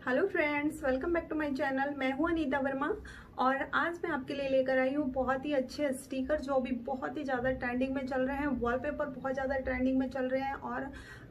Hello friends, welcome back to my channel. मैं हूं अनीता वर्मा और आज मैं आपके लिए लेकर आई हूं बहुत ही अच्छे स्टिकर जो भी बहुत ही ज़्यादा ट्रेंडिंग में चल रहे हैं। वॉलपेपर बहुत ज़्यादा ट्रेंडिंग में चल रहे हैं और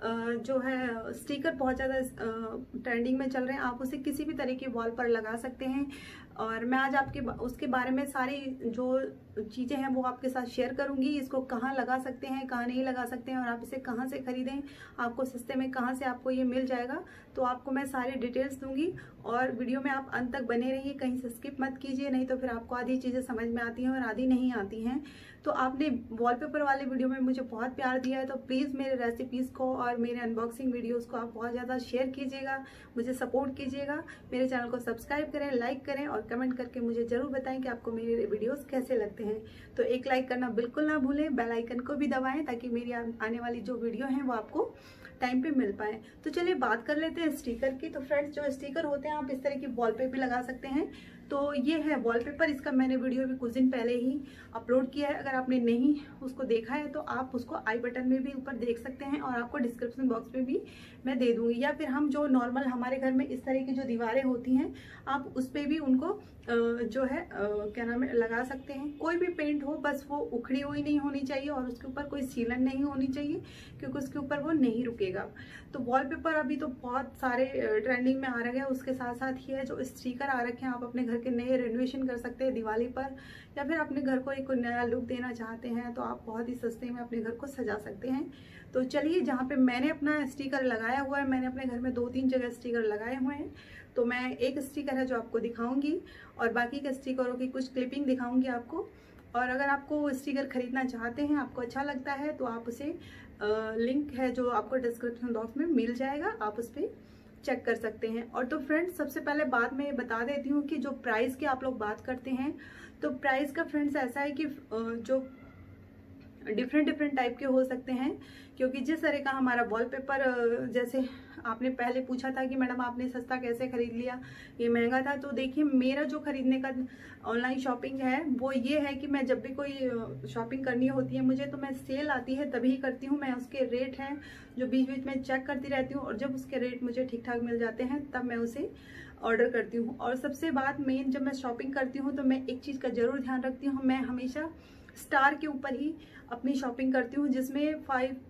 जो है स्टिकर बहुत ज़्यादा ट्रेंडिंग में चल रहे हैं। आप उसे किसी भी तरह की वॉल पर लगा सकते हैं और मैं आज आपके उसके बारे में सारी जो चीज़ें हैं वो आपके साथ शेयर करूंगी। इसको कहाँ लगा सकते हैं, कहाँ नहीं लगा सकते हैं और आप इसे कहाँ से खरीदें, आपको सस्ते में कहाँ से आपको ये मिल जाएगा, तो आपको मैं सारी डिटेल्स दूंगी। और वीडियो में आप अंत तक बने रहिए, कहीं से स्किप मत कीजिए, नहीं तो फिर आपको आधी चीज़ें समझ में आती हैं और आधी नहीं आती हैं। तो आपने वॉलपेपर वाले वीडियो में मुझे बहुत प्यार दिया है, तो प्लीज़ मेरे रेसिपीज़ को और मेरे अनबॉक्सिंग वीडियोस को आप बहुत ज़्यादा शेयर कीजिएगा, मुझे सपोर्ट कीजिएगा। मेरे चैनल को सब्सक्राइब करें, लाइक करें और कमेंट करके मुझे ज़रूर बताएं कि आपको मेरे वीडियोस कैसे लगते हैं। तो एक लाइक करना बिल्कुल ना भूलें, बेल आइकन को भी दबाएं ताकि मेरी आने वाली जो वीडियो हैं वो आपको टाइम पे मिल पाए। तो चलिए बात कर लेते हैं स्टिकर की। तो फ्रेंड्स, जो स्टिकर होते हैं आप इस तरह की वॉल पे भी लगा सकते हैं। तो ये है वॉलपेपर, इसका मैंने वीडियो भी कुछ दिन पहले ही अपलोड किया है। अगर आपने नहीं उसको देखा है तो आप उसको आई बटन में भी ऊपर देख सकते हैं और आपको डिस्क्रिप्शन बॉक्स में भी मैं दे दूंगी। या फिर हम जो नॉर्मल हमारे घर में इस तरह की जो दीवारें होती हैं आप उस पर भी उनको जो है क्या नाम है लगा सकते हैं। कोई भी पेंट हो, बस वो उखड़ी हुई नहीं होनी चाहिए और उसके ऊपर कोई सीलन नहीं होनी चाहिए, क्योंकि उसके ऊपर वो नहीं रुकेगा। तो वॉलपेपर अभी तो बहुत सारे ट्रेंडिंग में आ रहे हैं। उसके साथ साथ ही है जो स्टिकर आ रखे हैं, आप अपने घर के नए रेनोवेशन कर सकते हैं दिवाली पर, या फिर अपने घर को एक नया लुक देना चाहते हैं तो आप बहुत ही सस्ते में अपने घर को सजा सकते हैं। तो चलिए, जहाँ पे मैंने अपना स्टिकर लगाया हुआ है, मैंने अपने घर में 2-3 जगह स्टिकर लगाए हुए हैं। तो मैं एक स्टिकर है जो आपको दिखाऊंगी और बाकी के स्टिकरों की कुछ क्लिपिंग दिखाऊंगी आपको। और अगर आपको स्टिकर खरीदना चाहते हैं, आपको अच्छा लगता है, तो आप उसे लिंक है जो आपको डिस्क्रिप्शन बॉक्स में मिल जाएगा, आप उस पर चेक कर सकते हैं। और तो फ्रेंड्स, सबसे पहले बात मैं बता देती हूँ कि जो प्राइस की आप लोग बात करते हैं, तो प्राइस का फ्रेंड्स ऐसा है कि जो डिफरेंट टाइप के हो सकते हैं, क्योंकि जिस तरह का हमारा वॉलपेपर, जैसे आपने पहले पूछा था कि मैडम आपने सस्ता कैसे खरीद लिया, ये महंगा था। तो देखिए, मेरा जो खरीदने का ऑनलाइन शॉपिंग है वो ये है कि मैं जब भी कोई शॉपिंग करनी होती है मुझे, तो मैं सेल आती है तभी करती हूँ। मैं उसके रेट हैं जो बीच बीच में चेक करती रहती हूँ और जब उसके रेट मुझे ठीक ठाक मिल जाते हैं तब मैं उसे ऑर्डर करती हूँ। और सबसे बात मेन, जब मैं शॉपिंग करती हूँ तो मैं एक चीज़ का जरूर ध्यान रखती हूँ, मैं हमेशा स्टार के ऊपर ही अपनी शॉपिंग करती हूँ, जिसमें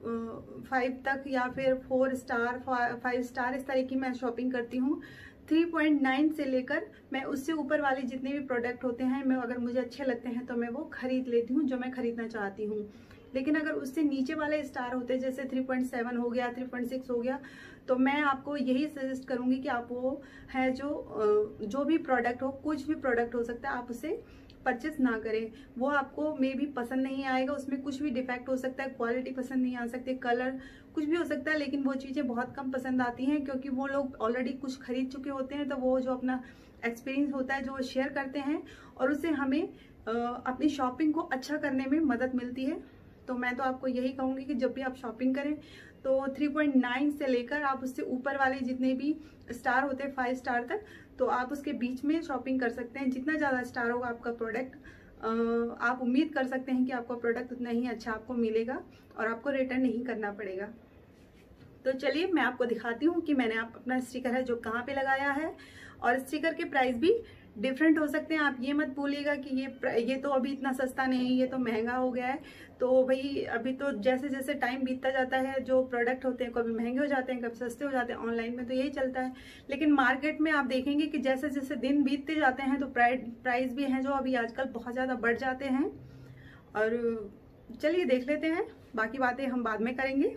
5 तक या फिर 4 स्टार 5 स्टार इस तरह की मैं शॉपिंग करती हूँ। 3.9 से लेकर मैं उससे ऊपर वाले जितने भी प्रोडक्ट होते हैं, मैं अगर मुझे अच्छे लगते हैं तो मैं वो खरीद लेती हूँ जो मैं खरीदना चाहती हूँ। लेकिन अगर उससे नीचे वाले स्टार होते हैं, जैसे 3.7 हो गया, 3.6 हो गया, तो मैं आपको यही सजेस्ट करूंगी कि आप वो है जो भी प्रोडक्ट हो, कुछ भी प्रोडक्ट हो सकता है, आप उसे परचेस ना करें। वो आपको मे भी पसंद नहीं आएगा, उसमें कुछ भी डिफेक्ट हो सकता है, क्वालिटी पसंद नहीं आ सकती, कलर कुछ भी हो सकता है, लेकिन वो चीज़ें बहुत कम पसंद आती हैं क्योंकि वो लोग ऑलरेडी कुछ खरीद चुके होते हैं। तो वो जो अपना एक्सपीरियंस होता है जो वो शेयर करते हैं और उससे हमें अपनी शॉपिंग को अच्छा करने में मदद मिलती है। तो मैं तो आपको यही कहूँगी कि जब भी आप शॉपिंग करें तो 3.9 से लेकर आप उससे ऊपर वाले जितने भी स्टार होते हैं 5 स्टार तक, तो आप उसके बीच में शॉपिंग कर सकते हैं। जितना ज़्यादा स्टार होगा आपका प्रोडक्ट, आप उम्मीद कर सकते हैं कि आपका प्रोडक्ट उतना ही अच्छा आपको मिलेगा और आपको रिटर्न नहीं करना पड़ेगा। तो चलिए, मैं आपको दिखाती हूँ कि मैंने अपना स्टिकर है जो कहाँ पे लगाया है। और स्टिकर के प्राइस भी डिफरेंट हो सकते हैं। आप ये मत भूलिएगा कि ये तो अभी इतना सस्ता नहीं, ये तो महंगा हो गया है। तो भाई, अभी तो जैसे जैसे टाइम बीतता जाता है जो प्रोडक्ट होते हैं कभी महंगे हो जाते हैं, कभी सस्ते हो जाते हैं। ऑनलाइन में तो यही चलता है, लेकिन मार्केट में आप देखेंगे कि जैसे जैसे दिन बीतते जाते हैं तो प्राइस भी हैं जो अभी आजकल बहुत ज़्यादा बढ़ जाते हैं। और चलिए देख लेते हैं, बाकी बातें हम बाद में करेंगे।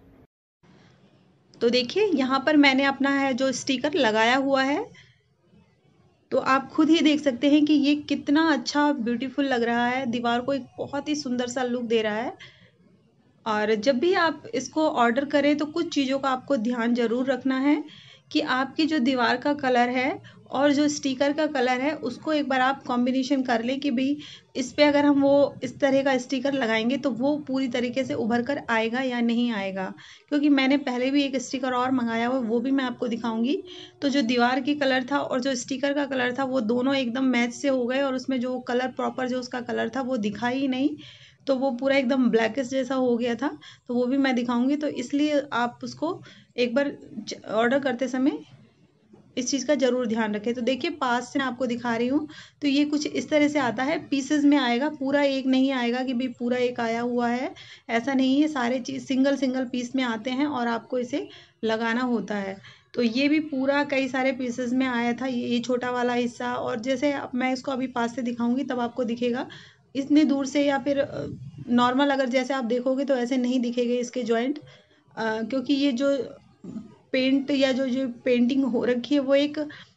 तो देखिए, यहाँ पर मैंने अपना है जो स्टिकर लगाया हुआ है, तो आप खुद ही देख सकते हैं कि ये कितना अच्छा ब्यूटीफुल लग रहा है, दीवार को एक बहुत ही सुंदर सा लुक दे रहा है। और जब भी आप इसको ऑर्डर करें तो कुछ चीज़ों का आपको ध्यान जरूर रखना है कि आपकी जो दीवार का कलर है और जो स्टिकर का कलर है उसको एक बार आप कॉम्बिनेशन कर लें कि भाई इस पे अगर हम वो इस तरह का स्टिकर लगाएंगे तो वो पूरी तरीके से उभर कर आएगा या नहीं आएगा। क्योंकि मैंने पहले भी एक स्टिकर और मंगाया हुआ, वो भी मैं आपको दिखाऊंगी। तो जो दीवार की कलर था और जो स्टिकर का कलर था वो दोनों एकदम मैच से हो गए और उसमें जो कलर प्रॉपर जो उसका कलर था वो दिखा ही नहीं, तो वो पूरा एकदम ब्लैकिश जैसा हो गया था। तो वो भी मैं दिखाऊंगी, तो इसलिए आप उसको एक बार ऑर्डर करते समय इस चीज़ का ज़रूर ध्यान रखें। तो देखिए पास से मैं आपको दिखा रही हूँ, तो ये कुछ इस तरह से आता है, पीसेज में आएगा, पूरा एक नहीं आएगा कि भाई पूरा एक आया हुआ है, ऐसा नहीं है। सारे चीज़ सिंगल सिंगल पीस में आते हैं और आपको इसे लगाना होता है। तो ये भी पूरा कई सारे पीसेज में आया था, ये छोटा वाला हिस्सा। और जैसे मैं इसको अभी पास से दिखाऊंगी तब आपको दिखेगा, इतनी दूर से या फिर नॉर्मल अगर जैसे आप देखोगे तो ऐसे नहीं दिखेंगे इसके जॉइंट, क्योंकि ये जो पेंट या जो जो पेंटिंग हो रखी है वो एक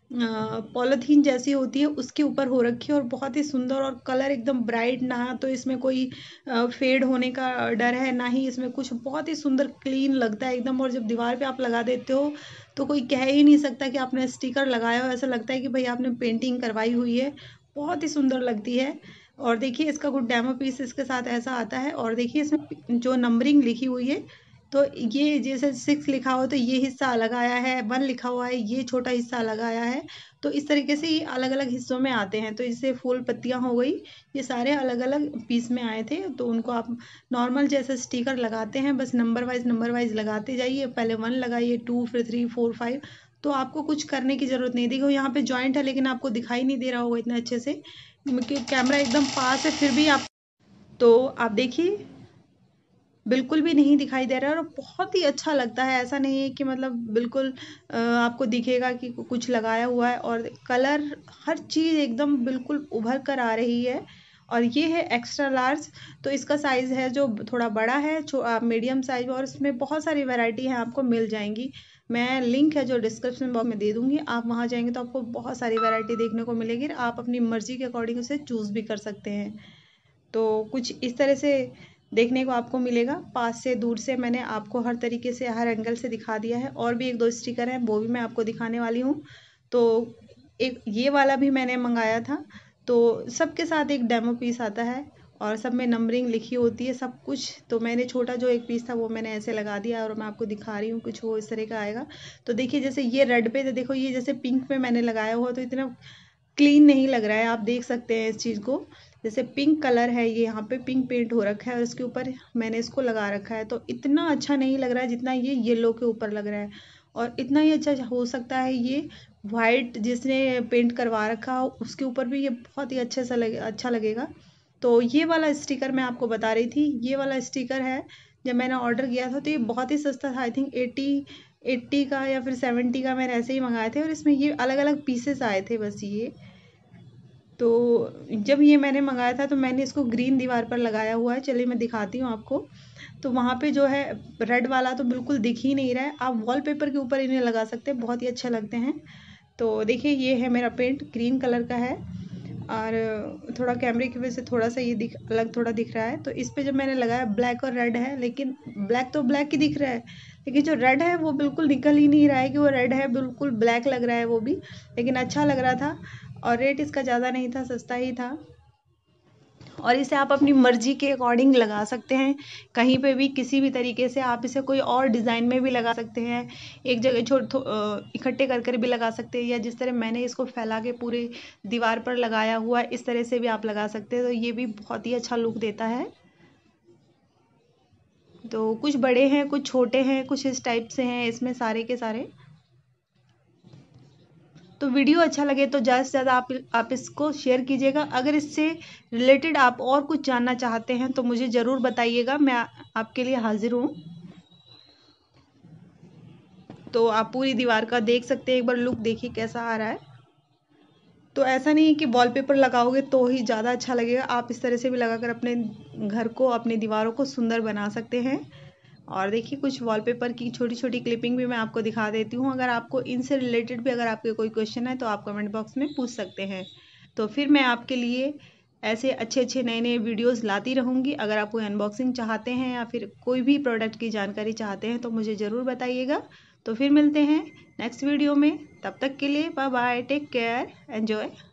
पॉलीथीन जैसी होती है, उसके ऊपर हो रखी है और बहुत ही सुंदर, और कलर एकदम ब्राइट, ना तो इसमें कोई फेड होने का डर है, ना ही इसमें कुछ, बहुत ही सुंदर क्लीन लगता है एकदम। और जब दीवार पे आप लगा देते हो तो कोई कह ही नहीं सकता कि आपने स्टिकर लगाया हो, ऐसा लगता है कि भाई आपने पेंटिंग करवाई हुई है, बहुत ही सुंदर लगती है। और देखिए इसका कुछ डेमो पीस इसके साथ ऐसा आता है। और देखिए इसमें जो नंबरिंग लिखी हुई है, तो ये जैसे 6 लिखा हो तो ये हिस्सा अलग आया है, 1 लिखा हुआ है ये छोटा हिस्सा अलग आया है। तो इस तरीके से ये अलग अलग हिस्सों में आते हैं। तो इससे फूल पत्तियां हो गई, ये सारे अलग अलग पीस में आए थे। तो उनको आप नॉर्मल जैसे स्टिकर लगाते हैं, बस नंबर वाइज लगाते जाइए, पहले 1 लगाइए, 2, फिर 3, 4, 5। तो आपको कुछ करने की जरूरत नहीं। देखो यहाँ पे जॉइंट है लेकिन आपको दिखाई नहीं दे रहा होगा इतने अच्छे से, क्योंकि कैमरा एकदम पास है, फिर भी आप, तो आप देखिए बिल्कुल भी नहीं दिखाई दे रहा है और बहुत ही अच्छा लगता है। ऐसा नहीं है कि मतलब बिल्कुल आपको दिखेगा कि कुछ लगाया हुआ है। और कलर हर चीज़ एकदम बिल्कुल उभर कर आ रही है। और ये है एक्स्ट्रा लार्ज, तो इसका साइज़ है जो थोड़ा बड़ा है, मीडियम साइज, और इसमें बहुत सारी वैरायटी है, आपको मिल जाएंगी। मैं लिंक है जो डिस्क्रिप्शन बॉक्स में दे दूंगी, आप वहाँ जाएंगे तो आपको बहुत सारी वैरायटी देखने को मिलेगी, आप अपनी मर्जी के अकॉर्डिंग उसे चूज़ भी कर सकते हैं। तो कुछ इस तरह से देखने को आपको मिलेगा। पास से दूर से मैंने आपको हर तरीके से, हर एंगल से दिखा दिया है। और भी 1-2 स्टिकर हैं, वो भी मैं आपको दिखाने वाली हूँ। तो एक ये वाला भी मैंने मंगाया था, तो सबके साथ एक डेमो पीस आता है और सब में नंबरिंग लिखी होती है सब कुछ। तो मैंने छोटा जो एक पीस था वो मैंने ऐसे लगा दिया और मैं आपको दिखा रही हूँ, कुछ वो इस तरह का आएगा। तो देखिए जैसे ये रेड पे, देखो ये जैसे पिंक पे मैंने लगाया हुआ, तो इतना क्लीन नहीं लग रहा है, आप देख सकते हैं इस चीज़ को। जैसे पिंक कलर है, ये यहाँ पे पिंक पेंट हो रखा है और इसके ऊपर मैंने इसको लगा रखा है, तो इतना अच्छा नहीं लग रहा है जितना ये येलो के ऊपर लग रहा है। और इतना ही अच्छा हो सकता है ये वाइट जिसने पेंट करवा रखा हो उसके ऊपर भी ये बहुत ही अच्छे से अच्छा लगेगा। तो ये वाला स्टिकर मैं आपको बता रही थी, ये वाला स्टिकर है, जब मैंने ऑर्डर किया था तो ये बहुत ही सस्ता था, आई थिंक 80 का या फिर 70 का मैंने ऐसे ही मंगाए थे। और इसमें ये अलग अलग पीसेस आए थे बस ये। तो जब ये मैंने मंगाया था तो मैंने इसको ग्रीन दीवार पर लगाया हुआ है, चलिए मैं दिखाती हूँ आपको। तो वहाँ पे जो है रेड वाला तो बिल्कुल दिख ही नहीं रहा है, आप वॉलपेपर के ऊपर इन्हें लगा सकते हैं, बहुत ही अच्छे लगते हैं। तो देखिए ये है मेरा पेंट, ग्रीन कलर का है और थोड़ा कैमरे की वजह से थोड़ा सा ये अलग थोड़ा दिख रहा है। तो इस पे जब मैंने लगाया ब्लैक और रेड है, लेकिन ब्लैक तो ब्लैक ही दिख रहा है, लेकिन जो रेड है वो बिल्कुल निकल ही नहीं रहा है कि वो रेड है, बिल्कुल ब्लैक लग रहा है वो भी। लेकिन अच्छा लग रहा था और रेट इसका ज़्यादा नहीं था, सस्ता ही था। और इसे आप अपनी मर्जी के अकॉर्डिंग लगा सकते हैं, कहीं पे भी किसी भी तरीके से। आप इसे कोई और डिज़ाइन में भी लगा सकते हैं, एक जगह इकट्ठे कर कर भी लगा सकते हैं, या जिस तरह मैंने इसको फैला के पूरे दीवार पर लगाया हुआ है इस तरह से भी आप लगा सकते हैं। तो ये भी बहुत ही अच्छा लुक देता है। तो कुछ बड़े हैं, कुछ छोटे हैं, कुछ इस टाइप से हैं इसमें सारे के सारे। तो वीडियो अच्छा लगे तो ज़्यादा से ज़्यादा आप इसको शेयर कीजिएगा। अगर इससे रिलेटेड आप और कुछ जानना चाहते हैं तो मुझे ज़रूर बताइएगा, मैं आपके लिए हाजिर हूँ। तो आप पूरी दीवार का देख सकते हैं, एक बार लुक देखिए कैसा आ रहा है। तो ऐसा नहीं है कि वॉलपेपर लगाओगे तो ही ज़्यादा अच्छा लगेगा, आप इस तरह से भी लगाकर अपने घर को, अपनी दीवारों को सुंदर बना सकते हैं। और देखिए कुछ वॉलपेपर की छोटी छोटी क्लिपिंग भी मैं आपको दिखा देती हूँ। अगर आपको इनसे रिलेटेड भी अगर आपके कोई क्वेश्चन है तो आप कमेंट बॉक्स में पूछ सकते हैं। तो फिर मैं आपके लिए ऐसे अच्छे अच्छे नए नए वीडियोस लाती रहूँगी। अगर आप कोई अनबॉक्सिंग चाहते हैं या फिर कोई भी प्रोडक्ट की जानकारी चाहते हैं तो मुझे ज़रूर बताइएगा। तो फिर मिलते हैं नेक्स्ट वीडियो में, तब तक के लिए bye bye, take care, enjoy.